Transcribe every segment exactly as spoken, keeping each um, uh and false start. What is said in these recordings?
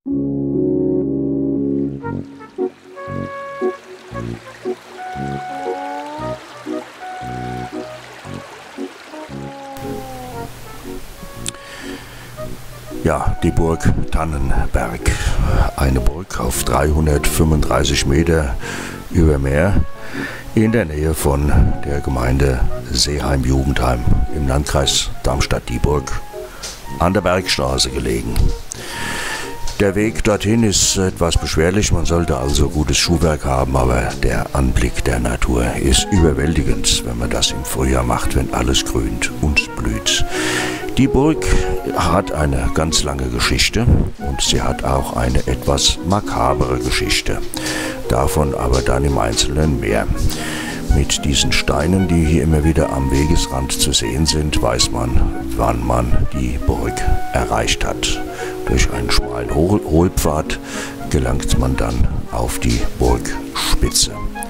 Ja, die Burg Tannenberg, eine Burg auf dreihundertfünfunddreißig Meter über Meer in der Nähe von der Gemeinde Seeheim-Jugendheim im Landkreis Darmstadt-Dieburg an der Bergstraße gelegen. Der Weg dorthin ist etwas beschwerlich, man sollte also gutes Schuhwerk haben, aber der Anblick der Natur ist überwältigend, wenn man das im Frühjahr macht, wenn alles grünt und blüht. Die Burg hat eine ganz lange Geschichte und sie hat auch eine etwas makabere Geschichte. Davon aber dann im Einzelnen mehr. Mit diesen Steinen, die hier immer wieder am Wegesrand zu sehen sind, weiß man, wann man die Burg erreicht hat. Durch einen schmalen Hohlpfad gelangt man dann auf die Burgspitze.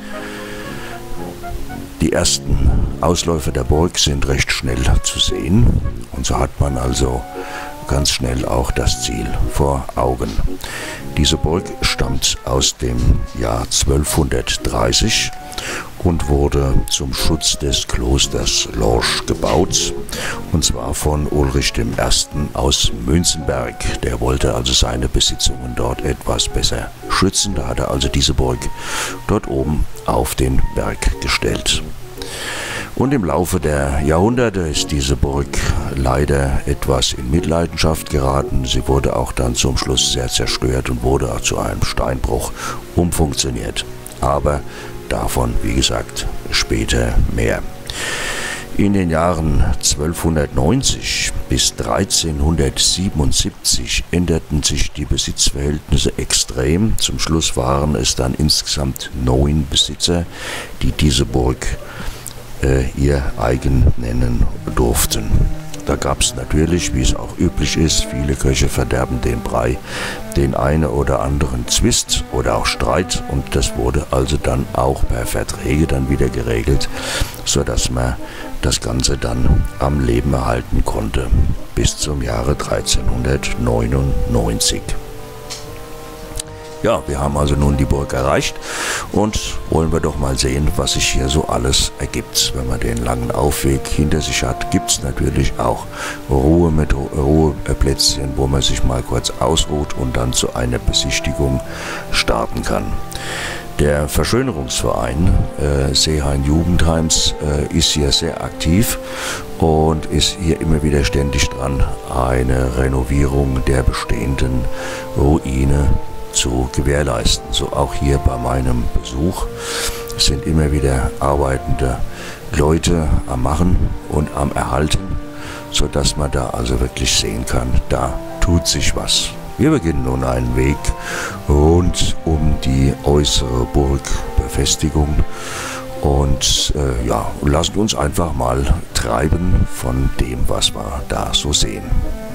Die ersten Ausläufer der Burg sind recht schnell zu sehen und so hat man also ganz schnell auch das Ziel vor Augen. Diese Burg stammt aus dem Jahr zwölfhundertdreißig und wurde zum Schutz des Klosters Lorsch gebaut, und zwar von Ulrich der Erste aus Münzenberg. Der wollte also seine Besitzungen dort etwas besser schützen, da hat er also diese Burg dort oben auf den Berg gestellt. Und im Laufe der Jahrhunderte ist diese Burg leider etwas in Mitleidenschaft geraten. Sie wurde auch dann zum Schluss sehr zerstört und wurde auch zu einem Steinbruch umfunktioniert. Aber davon, wie gesagt, später mehr. In den Jahren zwölfhundertneunzig bis dreizehnhundertsiebenundsiebzig änderten sich die Besitzverhältnisse extrem. Zum Schluss waren es dann insgesamt neun Besitzer, die diese Burg äh, ihr eigen nennen durften. Da gab es natürlich, wie es auch üblich ist, viele Köche verderben den Brei, den einen oder anderen Zwist oder auch Streit, und das wurde also dann auch per Verträge dann wieder geregelt, sodass man das Ganze dann am Leben erhalten konnte bis zum Jahre dreizehnhundertneunundneunzig. Ja, wir haben also nun die Burg erreicht und wollen wir doch mal sehen, was sich hier so alles ergibt. Wenn man den langen Aufweg hinter sich hat, gibt es natürlich auch Ruhe mit Ruheplätzchen, wo man sich mal kurz ausruht und dann zu einer Besichtigung starten kann. Der Verschönerungsverein äh, Seeheim-Jugendheims äh, ist hier sehr aktiv und ist hier immer wieder ständig dran, eine Renovierung der bestehenden Ruine zu gewährleisten. So auch hier bei meinem Besuch sind immer wieder arbeitende Leute am Machen und am Erhalten, sodass man da also wirklich sehen kann, da tut sich was. Wir beginnen nun einen Weg rund um die äußere Burgbefestigung und äh, ja, lassen uns einfach mal treiben von dem, was wir da so sehen.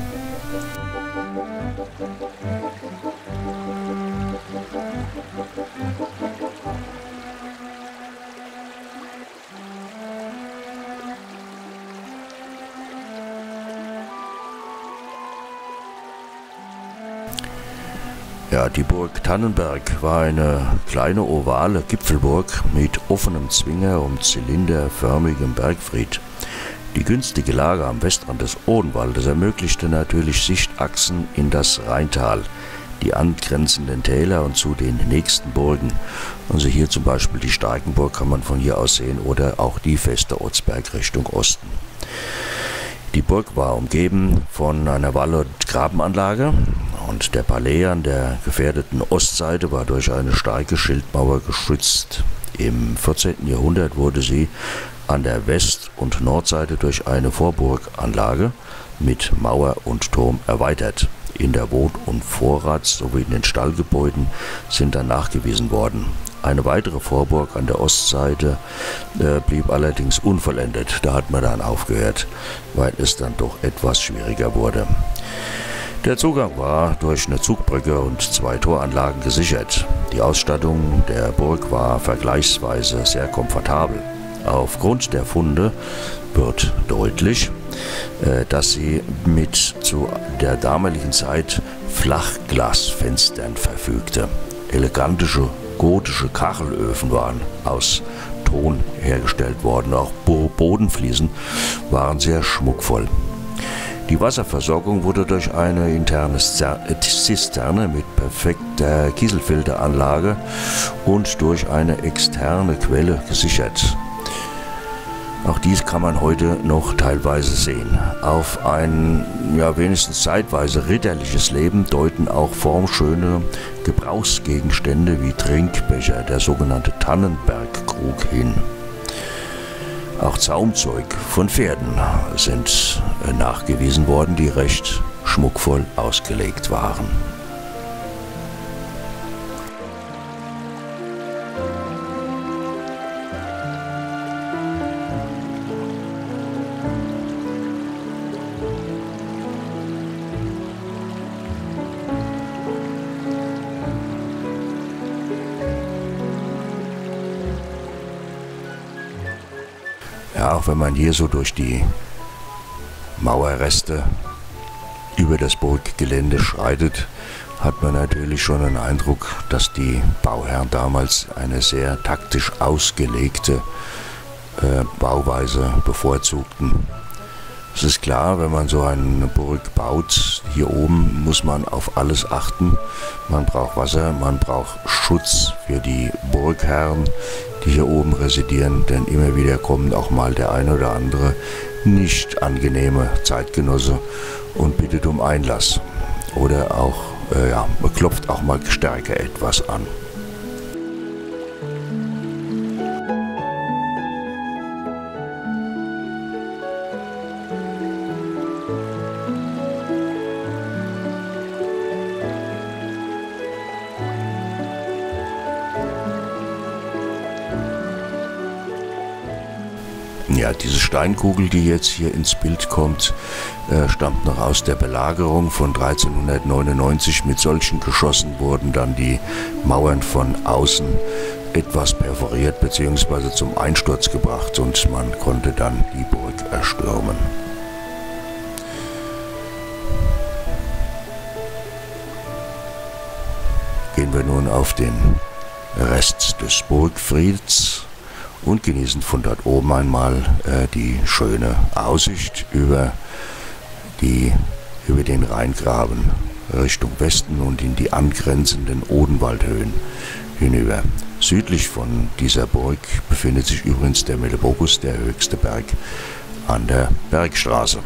Ja, die Burg Tannenberg war eine kleine ovale Gipfelburg mit offenem Zwinger und zylinderförmigem Bergfried. Die günstige Lage am Westrand des Odenwaldes ermöglichte natürlich Sichtachsen in das Rheintal, die angrenzenden Täler und zu den nächsten Burgen. Also hier zum Beispiel die Starkenburg kann man von hier aus sehen oder auch die Feste Otzberg Richtung Osten. Die Burg war umgeben von einer Wall- und Grabenanlage und der Palais an der gefährdeten Ostseite war durch eine starke Schildmauer geschützt. Im vierzehnten Jahrhundert wurde sie an der West- und Nordseite durch eine Vorburganlage mit Mauer und Turm erweitert. In der Wohn- und Vorrats- sowie in den Stallgebäuden sind dann nachgewiesen worden. Eine weitere Vorburg an der Ostseite äh, blieb allerdings unvollendet. Da hat man dann aufgehört, weil es dann doch etwas schwieriger wurde. Der Zugang war durch eine Zugbrücke und zwei Toranlagen gesichert. Die Ausstattung der Burg war vergleichsweise sehr komfortabel. Aufgrund der Funde wird deutlich, dass sie mit zu der damaligen Zeit Flachglasfenstern verfügte. Elegantische gotische Kachelöfen waren aus Ton hergestellt worden. Auch Bodenfliesen waren sehr schmuckvoll. Die Wasserversorgung wurde durch eine interne Zisterne mit perfekter Kieselfilteranlage und durch eine externe Quelle gesichert. Auch dies kann man heute noch teilweise sehen. Auf ein, ja wenigstens zeitweise ritterliches Leben deuten auch formschöne Gebrauchsgegenstände wie Trinkbecher, der sogenannte Tannenbergkrug, hin. Auch Zaumzeug von Pferden sind nachgewiesen worden, die recht schmuckvoll ausgelegt waren. Ja, auch wenn man hier so durch die Mauerreste über das Burggelände schreitet, hat man natürlich schon den Eindruck, dass die Bauherren damals eine sehr taktisch ausgelegte äh, Bauweise bevorzugten. Es ist klar, wenn man so eine Burg baut, hier oben muss man auf alles achten. Man braucht Wasser, man braucht Schutz für die Burgherren, die hier oben residieren, denn immer wieder kommen auch mal der eine oder andere nicht angenehme Zeitgenosse und bittet um Einlass. Oder auch, äh, ja, klopft auch mal stärker etwas an. Ja, diese Steinkugel, die jetzt hier ins Bild kommt, äh, stammt noch aus der Belagerung von dreizehnhundertneunundneunzig. Mit solchen Geschossen wurden dann die Mauern von außen etwas perforiert bzw. zum Einsturz gebracht und man konnte dann die Burg erstürmen. Gehen wir nun auf den Rest des Burgfrieds und genießen von dort oben einmal äh, die schöne Aussicht über, die, über den Rheingraben Richtung Westen und in die angrenzenden Odenwaldhöhen hinüber. Südlich von dieser Burg befindet sich übrigens der Milleborgus, der höchste Berg an der Bergstraße.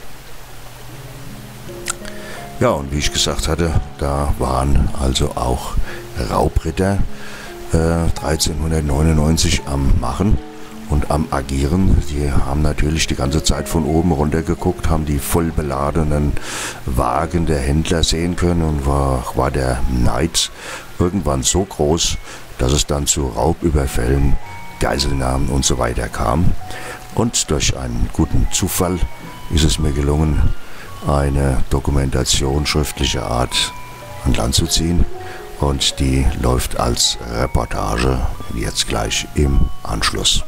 Ja, und wie ich gesagt hatte, da waren also auch Raubritter dreizehnhundertneunundneunzig am Machen und am Agieren. Die haben natürlich die ganze Zeit von oben runter geguckt, haben die voll beladenen Wagen der Händler sehen können und war, war der Neid irgendwann so groß, dass es dann zu Raubüberfällen, Geiselnahmen und so weiter kam. Und durch einen guten Zufall ist es mir gelungen, eine Dokumentation schriftlicher Art an Land zu ziehen. Und die läuft als Reportage jetzt gleich im Anschluss.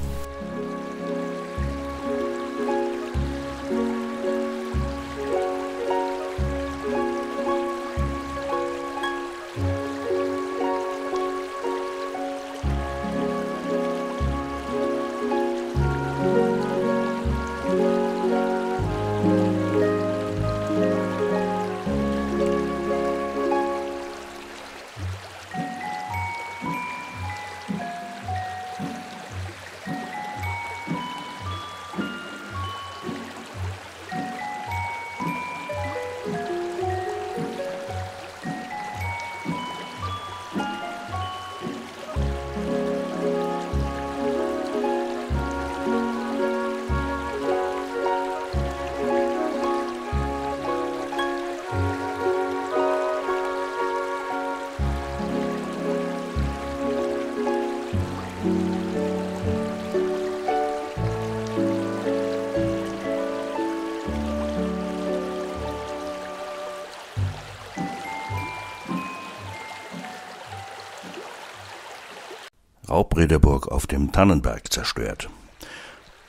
Raubritterburg auf dem Tannenberg zerstört.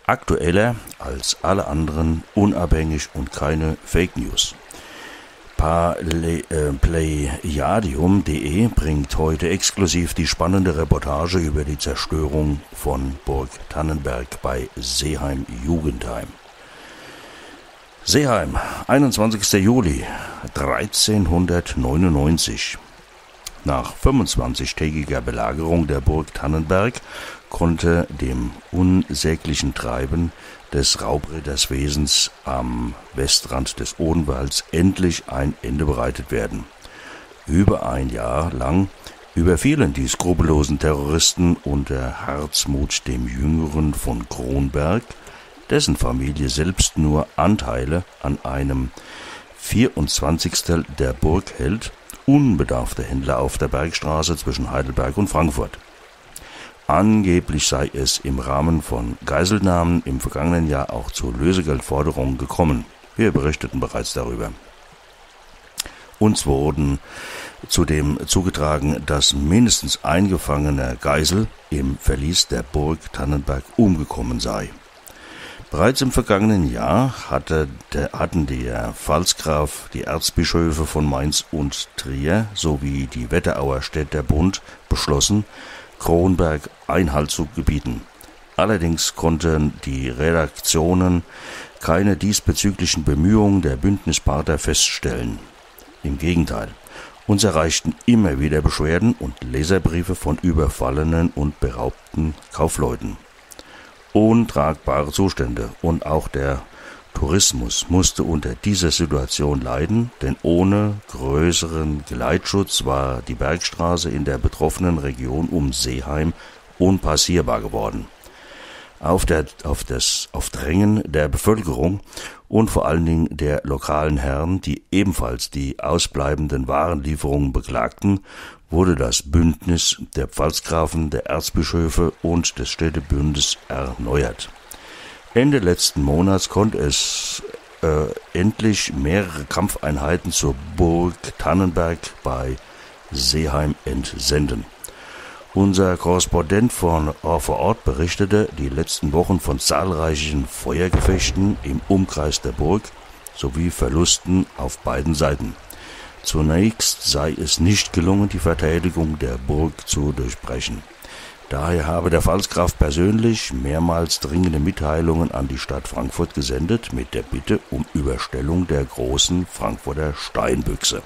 aktueller als alle anderen, unabhängig und keine Fake News. Pleiadium punkt de bringt heute exklusiv die spannende Reportage über die Zerstörung von Burg Tannenberg bei Seeheim-Jugendheim. Seeheim, einundzwanzigster Juli dreizehnhundertneunundneunzig. Nach fünfundzwanzigtägiger Belagerung der Burg Tannenberg konnte dem unsäglichen Treiben des Raubritterswesens am Westrand des Odenwalds endlich ein Ende bereitet werden. Über ein Jahr lang überfielen die skrupellosen Terroristen unter Herzmut dem Jüngeren von Kronberg, dessen Familie selbst nur Anteile an einem vierundzwanzigstel der Burg hält, unbedarfte Händler auf der Bergstraße zwischen Heidelberg und Frankfurt. Angeblich sei es im Rahmen von Geiselnahmen im vergangenen Jahr auch zu Lösegeldforderungen gekommen. Wir berichteten bereits darüber. Uns wurden zudem zugetragen, dass mindestens ein gefangener Geisel im Verlies der Burg Tannenberg umgekommen sei. Bereits im vergangenen Jahr hatte der, hatten der Pfalzgraf, die Erzbischöfe von Mainz und Trier sowie die Wetterauer Städterbund beschlossen, Kronberg Einhalt zu gebieten. Allerdings konnten die Redaktionen keine diesbezüglichen Bemühungen der Bündnispartner feststellen. Im Gegenteil, uns erreichten immer wieder Beschwerden und Leserbriefe von überfallenen und beraubten Kaufleuten. Untragbare Zustände und auch der Tourismus musste unter dieser Situation leiden, denn ohne größeren Geleitschutz war die Bergstraße in der betroffenen Region um Seeheim unpassierbar geworden. Auf, der, auf das auf Drängen der Bevölkerung und vor allen Dingen der lokalen Herren, die ebenfalls die ausbleibenden Warenlieferungen beklagten, wurde das Bündnis der Pfalzgrafen, der Erzbischöfe und des Städtebundes erneuert. Ende letzten Monats konnte es äh, endlich mehrere Kampfeinheiten zur Burg Tannenberg bei Seeheim entsenden. Unser Korrespondent von, äh, vor Ort berichtete die letzten Wochen von zahlreichen Feuergefechten im Umkreis der Burg sowie Verlusten auf beiden Seiten. Zunächst sei es nicht gelungen, die Verteidigung der Burg zu durchbrechen. Daher habe der Pfalzgraf persönlich mehrmals dringende Mitteilungen an die Stadt Frankfurt gesendet mit der Bitte um Überstellung der großen Frankfurter Steinbüchse.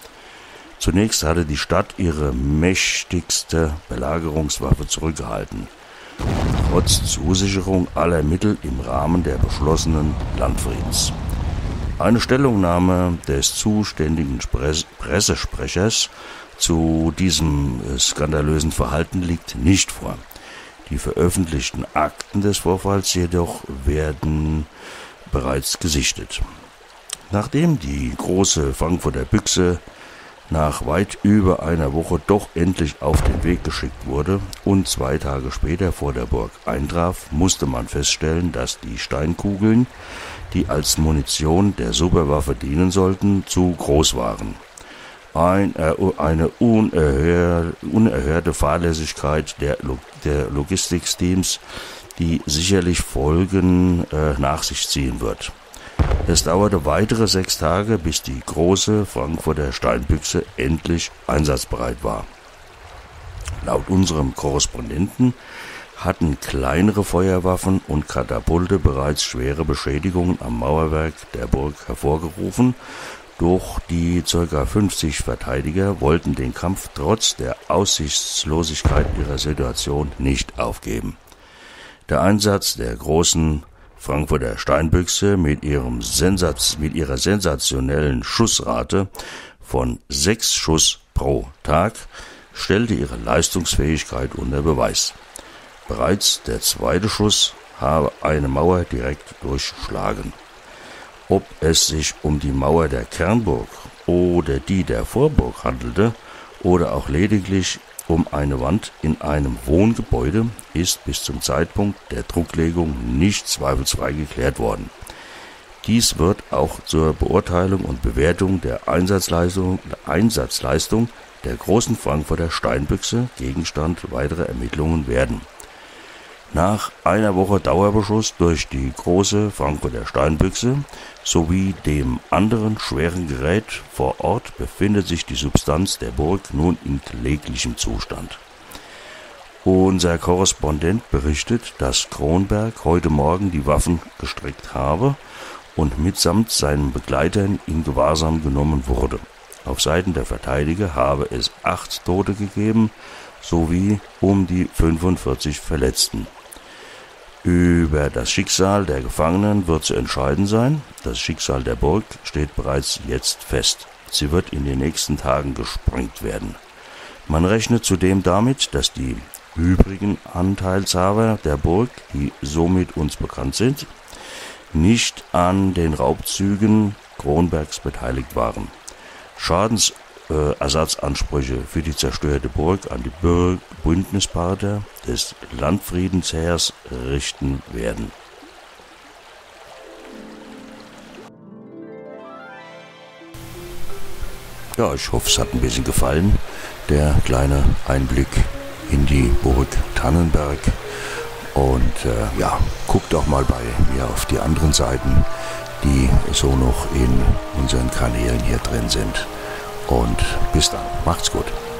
Zunächst hatte die Stadt ihre mächtigste Belagerungswaffe zurückgehalten, trotz Zusicherung aller Mittel im Rahmen der beschlossenen Landfriedens. Eine Stellungnahme des zuständigen Pressesprechers zu diesem skandalösen Verhalten liegt nicht vor. Die veröffentlichten Akten des Vorfalls jedoch werden bereits gesichtet. Nachdem die große Frankfurter Büchse nach weit über einer Woche doch endlich auf den Weg geschickt wurde und zwei Tage später vor der Burg eintraf, musste man feststellen, dass die Steinkugeln, die als Munition der Superwaffe dienen sollten, zu groß waren. Ein, äh, eine unerhör, unerhörte Fahrlässigkeit der, Log der Logistikteams, die sicherlich Folgen äh, nach sich ziehen wird. Es dauerte weitere sechs Tage, bis die große Frankfurter Steinbüchse endlich einsatzbereit war. Laut unserem Korrespondenten hatten kleinere Feuerwaffen und Katapulte bereits schwere Beschädigungen am Mauerwerk der Burg hervorgerufen, doch die ca. fünfzig Verteidiger wollten den Kampf trotz der Aussichtslosigkeit ihrer Situation nicht aufgeben. Der Einsatz der großen Frankfurter Steinbüchse mit, ihrem Sensaz, mit ihrer sensationellen Schussrate von sechs Schuss pro Tag stellte ihre Leistungsfähigkeit unter Beweis. Bereits der zweite Schuss habe eine Mauer direkt durchschlagen. Ob es sich um die Mauer der Kernburg oder die der Vorburg handelte oder auch lediglich um eine Wand in einem Wohngebäude, ist bis zum Zeitpunkt der Drucklegung nicht zweifelsfrei geklärt worden. Dies wird auch zur Beurteilung und Bewertung der Einsatzleistung, Einsatzleistung der großen Frankfurter Steinbüchse Gegenstand weiterer Ermittlungen werden. Nach einer Woche Dauerbeschuss durch die große Frankfurter Steinbüchse sowie dem anderen schweren Gerät vor Ort befindet sich die Substanz der Burg nun in kläglichem Zustand. Unser Korrespondent berichtet, dass Kronberg heute Morgen die Waffen gestreckt habe und mitsamt seinen Begleitern in Gewahrsam genommen wurde. Auf Seiten der Verteidiger habe es acht Tote gegeben, sowie um die fünfundvierzig Verletzten. Über das Schicksal der Gefangenen wird zu entscheiden sein. Das Schicksal der Burg steht bereits jetzt fest. Sie wird in den nächsten Tagen gesprengt werden. Man rechnet zudem damit, dass die übrigen Anteilshaber der Burg, die somit uns bekannt sind, nicht an den Raubzügen Kronbergs beteiligt waren. Schadensersatzansprüche für die zerstörte Burg an die Bündnispartner des Landfriedensheers richten werden. Ja, ich hoffe, es hat ein bisschen gefallen, der kleine Einblick in die Burg Tannenberg. Und äh, ja, guckt auch mal bei mir auf die anderen Seiten, die so noch in unseren Kanälen hier drin sind. Und bis dann, macht's gut.